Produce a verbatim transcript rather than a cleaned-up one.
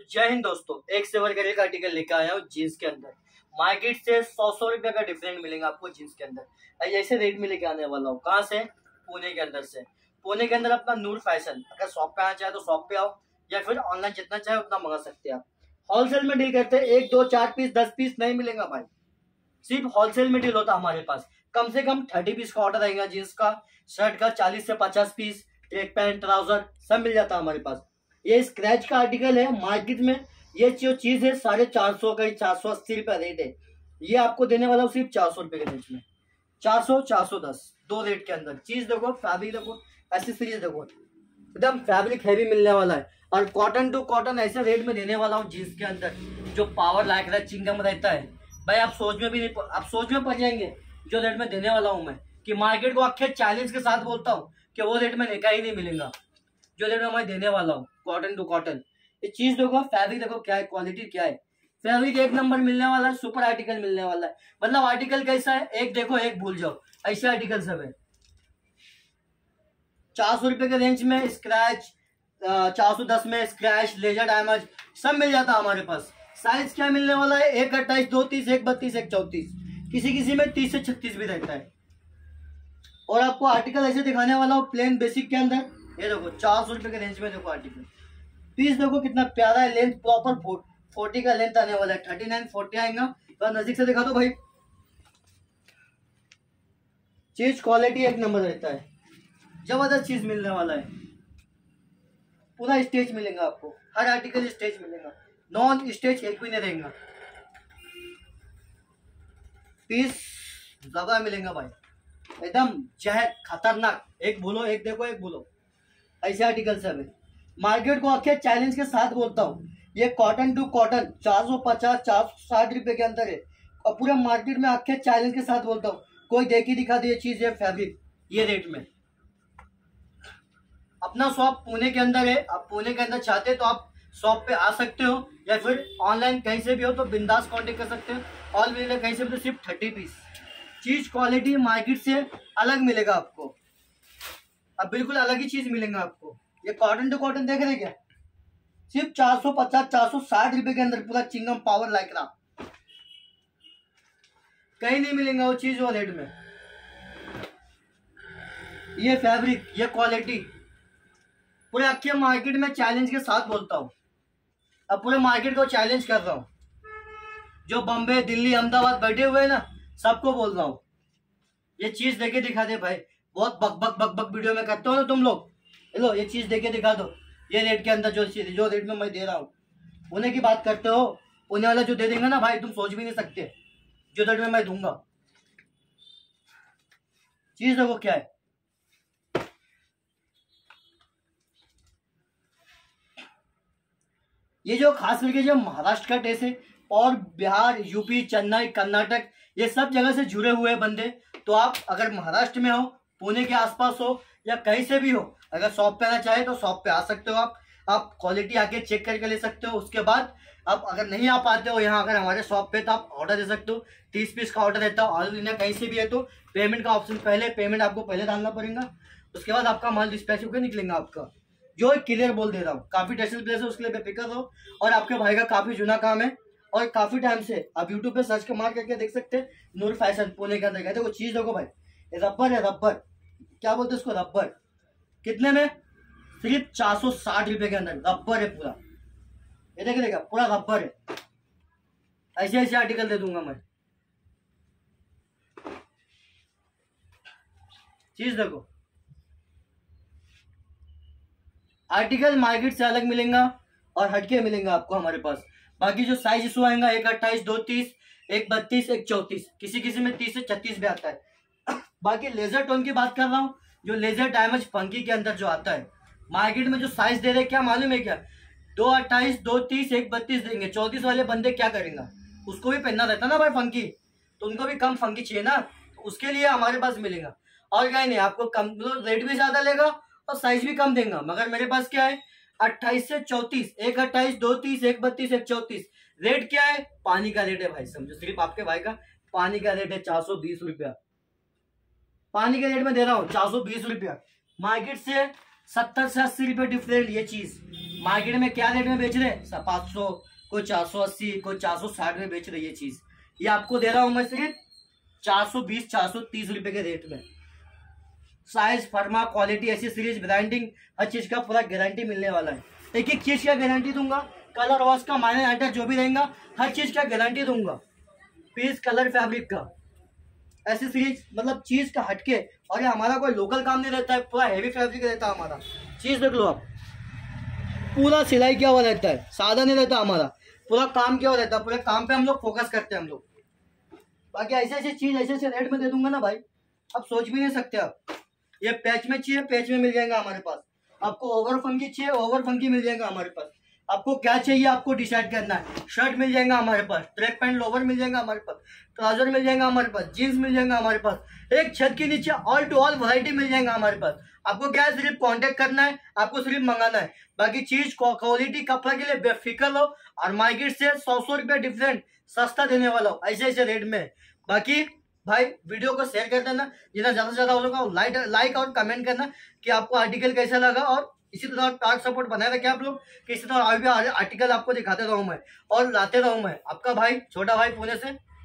जय हिंद दोस्तों, एक से बढ़कर एक आर्टिकल लेकर आया हूँ जीन्स के अंदर। मार्केट से सौ सौ रुपए का डिफरेंट मिलेगा आपको जीन्स के अंदर। ऐसे रेट में लेके आने वाला हूँ। कहाँ से? पुणे के अंदर से। पुणे के अंदर अपना नूर फैशन। अगर शॉप पे आना चाहे तो शॉप पे आओ, या फिर ऑनलाइन जितना चाहे उतना मंगा सकते हैं आप। होलसेल में डील करते हैं, एक दो चार पीस दस पीस नहीं मिलेगा भाई, सिर्फ होलसेल में डील होता है हमारे पास। कम से कम थर्टी पीस का ऑर्डर रहेगा जीन्स का, शर्ट का चालीस से पचास पीस, ट्रैक पैंट, ट्राउजर सब मिल जाता है हमारे पास। ये स्क्रैच का आर्टिकल है। मार्केट में ये जो चीज है साढ़े चार सौ का, चार सौ अस्सी रुपया रेट है। ये आपको देने वाला हूँ सिर्फ चार सौ रुपए के रेंज में। चार सौ चार सौ दस दो रेट के अंदर। चीज देखो, फैब्रिक देखो, एसेसरीज देखो, एकदम फैब्रिक हैवी मिलने वाला है। और कॉटन टू कॉटन ऐसे रेट में देने वाला हूँ जीन्स के अंदर, जो पावर लायक रहता है, चिंगम रहता है भाई। आप सोच में भी नहीं, आप सोच में पड़ जाएंगे जो रेट में देने वाला हूँ मैं, कि मार्केट को आखे चैलेंज के साथ बोलता हूँ कि वो रेट में निका ही नहीं मिलेगा जो रेट में मैं देने वाला हूँ। Cotton to cotton. ये चीज देखो, फैब्रिक देखो क्या है, क्वालिटी क्या है। फैब्रिक एक नंबर मिलने वाला है, सुपर आर्टिकल मिलने वाला है। मतलब आर्टिकल कैसा है, एक देखो एक भूल जाओ, ऐसे आर्टिकल सब है। चार सौ रुपए के रेंज में स्क्रैच, चार सौ दस में स्क्रैच, लेजर डैमेज सब मिल जाता है हमारे पास। साइज क्या मिलने वाला है, एक अट्ठाईस, दो तीस, एक बत्तीस, एक चौतीस, किसी किसी में तीस से छत्तीस भी रहता है। और आपको आर्टिकल ऐसे दिखाने वाला हूँ प्लेन बेसिक के अंदर। ये देखो चार सौ रुपए के रेंज में देखो आर्टिकल। पीस देखो कितना प्यारा है, लेंथ प्रॉपर फोर्टी का लेंथ आने वाला है, थर्टी नाइन फोर्टी आएगा। तो नजदीक से दिखा दो भाई। चीज क्वालिटी एक नंबर रहता है, जबरदस्त चीज मिलने वाला है। पूरा स्टेज मिलेगा आपको, हर आर्टिकल स्टेज मिलेगा, नॉन स्टेज एक भी नहीं रहेगा। पीस ज्यादा मिलेगा भाई, एकदम चाहे खतरनाक। एक बोलो एक देखो एक बोलो, ऐसे आर्टिकल सब है। मार्केट को आखिर चैलेंज के साथ बोलता हूँ, ये कॉटन टू कॉटन चार सौ पचास चार सौ साठ रुपए के अंदर है। और पूरे मार्केट में आखिर चैलेंज के साथ बोलता हूँ, कोई देखी दिखा दे ये चीज, ये फैब्रिक ये रेट में। अपना शॉप पुणे के अंदर है। आप पुणे के अंदर चाहते तो आप शॉप पे आ सकते हो, या फिर ऑनलाइन कहीं से भी हो तो बिंदास कांटेक्ट कर सकते हो। ऑल मिलेगा कहीं से भी तो सिर्फ थर्टी पीस। चीज क्वालिटी मार्केट से अलग मिलेगा आपको, अब बिल्कुल अलग ही चीज मिलेगा आपको। ये कॉटन टू कॉटन देख रहे क्या, सिर्फ चार सौ पचास चार सौ साठ रुपए के अंदर, पूरा चिंगम पावर लाइक्रा। कहीं नहीं मिलेगा वो चीज वो रेट में। ये फैब्रिक, ये क्वालिटी, पूरे अक्खे मार्केट में चैलेंज के साथ बोलता हूँ। अब पूरे मार्केट को चैलेंज कर रहा हूँ, जो बम्बे, दिल्ली, अहमदाबाद बैठे हुए हैं ना, सबको बोल रहा हूँ ये चीज देके दिखा दे भाई। बहुत बक बक बक बक वीडियो में करते हो ना तुम लोग, लो ये चीज देके दिखा दो। ये रेट के अंदर जो चीज जो रेट में मैं दे रहा हूँ, पुणे की बात करते हो, पुणे वाला जो दे देंगे ना भाई, तुम सोच भी नहीं सकते जो रेट में मैं दूंगा। चीज देखो क्या है, ये जो खास करके जो महाराष्ट्र का टेस्ट है, और बिहार, यूपी, चेन्नई, कर्नाटक, ये सब जगह से जुड़े हुए बंदे। तो आप अगर महाराष्ट्र में हो, पुणे के आसपास हो, या कहीं से भी हो, अगर शॉप पे आना चाहे तो शॉप पे आ सकते हो। आप आप क्वालिटी आके चेक करके ले सकते हो। उसके बाद आप अगर नहीं आ पाते हो यहाँ अगर हमारे शॉप पे, तो आप ऑर्डर दे सकते हो। तीस पीस का ऑर्डर देता हूँ, ऑल इंडिया कहीं से भी है। तो पेमेंट का ऑप्शन पहले, पेमेंट आपको पहले डालना पड़ेगा, उसके बाद आपका माल डिस्पैच होकर निकलेगा आपका। जो क्लियर बोल दे रहा हूँ, काफी टेस्टल प्लेस है, उसके लिए बेफिक्र रहो। और आपके भाई का काफी जुना काम है, और काफी टाइम से आप यूट्यूब पे सर्च के मार करके देख सकते हैं, नूर फैशन पुणे के अंदर। कहते वो चीज देखो भाई, रबर है, रबर क्या बोलते हैं इसको, रबर। कितने में? सिर्फ चार सौ साठ रुपए के अंदर रबर है पूरा। ये देख देखा, पूरा रबर है। ऐसे ऐसे आर्टिकल दे दूंगा मैं। चीज देखो, आर्टिकल मार्केट से अलग मिलेगा और हटके मिलेगा आपको हमारे पास। बाकी जो साइज इशू आएगा, एक अट्ठाईस, दो तीस, एक बत्तीस, एक चौतीस, किसी किसी में तीस से छत्तीस भी आता है। बाकी लेजर टोन की बात कर रहा हूँ, जो लेजर डैमेज फंकी के अंदर जो आता है, मार्केट में जो साइज दे रहे क्या मालूम है क्या, दो अट्ठाईस, दो तीस, एक बत्तीस देंगे। चौतीस वाले बंदे क्या करेंगे, उसको भी पहनना रहता ना भाई फंकी, तो उनको भी कम फंकी चाहिए ना, तो उसके लिए हमारे पास मिलेगा। और क्या नहीं, आपको कम रेट भी ज्यादा लेगा और साइज भी कम देगा। मगर मेरे पास क्या है, अट्ठाईस से चौतीस, एक अट्ठाईस, दो तीस, एक बत्तीस, एक चौतीस। रेट क्या है, पानी का रेट है भाई, समझो। सिर्फ आपके भाई का पानी का रेट है चार सौ बीस रुपया। पानी के रेट में दे रहा हूँ चार सौ बीस रुपया। मार्केट से सत्तर से अस्सी रुपये डिफरेंट ये चीज। मार्केट में क्या रेट में बेच रहे हैं, पाँच सौ, कोई चार सौ अस्सी, कोई चार सौ साठ में बेच रही है चीज। ये आपको दे रहा हूं मैं सिर्फ चार सौ बीस चार सौ तीस रुपए के रेट में। साइज, फर्मा, क्वालिटी, ऐसी सीरीज, ब्रांडिंग, हर चीज का पूरा गारंटी मिलने वाला है। एक एक चीज का गारंटी दूंगा, कलर वॉश का, माइनर आइटम जो भी रहेगा हर चीज का गारंटी दूंगा। पीस, कलर, फैब्रिक का, ऐसी सीरीज मतलब चीज का हटके। और ये हमारा कोई लोकल काम नहीं रहता है, पूरा हेवी फैब्रिक रहता है हमारा। चीज देख लो आप, पूरा सिलाई किया हुआ रहता है, सादा नहीं रहता हमारा, पूरा काम किया हुआ रहता है। पूरे काम पे हम लोग फोकस करते हैं हम लोग। बाकी ऐसे ऐसे चीज ऐसे ऐसे रेट में दे दूंगा ना भाई, आप सोच भी नहीं सकते। आप ये पैच में चाहिए, पैच में मिल जाएगा हमारे पास। आपको ओवर फंकी चाहिए, ओवर फंकी मिल जाएगा हमारे पास। आपको क्या चाहिए आपको डिसाइड करना है। शर्ट मिल जाएगा हमारे पास, ट्रैक पैंट लोवर मिल जाएगा हमारे पास, ट्राउजर मिल जाएगा हमारे पास, जीन्स मिल जाएगा हमारे पास। एक छत के नीचे ऑल टू ऑल वैरायटी मिल जाएगा हमारे पास। आपको क्या है, सिर्फ कांटेक्ट करना है, आपको सिर्फ मंगाना है। बाकी चीज क्वालिटी कपड़ा के लिए बेफिक्र लो, और मार्केट से सौ सौ रुपया डिफरेंट सस्ता देने वाला हो ऐसे ऐसे रेट में। बाकी भाई वीडियो को शेयर कर देना, जितना ज्यादा से ज्यादा हो सका लाइक लाइक और कमेंट करना कि आपको आर्टिकल कैसा लगा। और इसी तरह टास्क सपोर्ट बनाए रखे आप लोग कि इसी तरह आर्टिकल आपको दिखाते रहूं मैं और लाते रहूं मैं। आपका भाई, छोटा भाई पुणे से।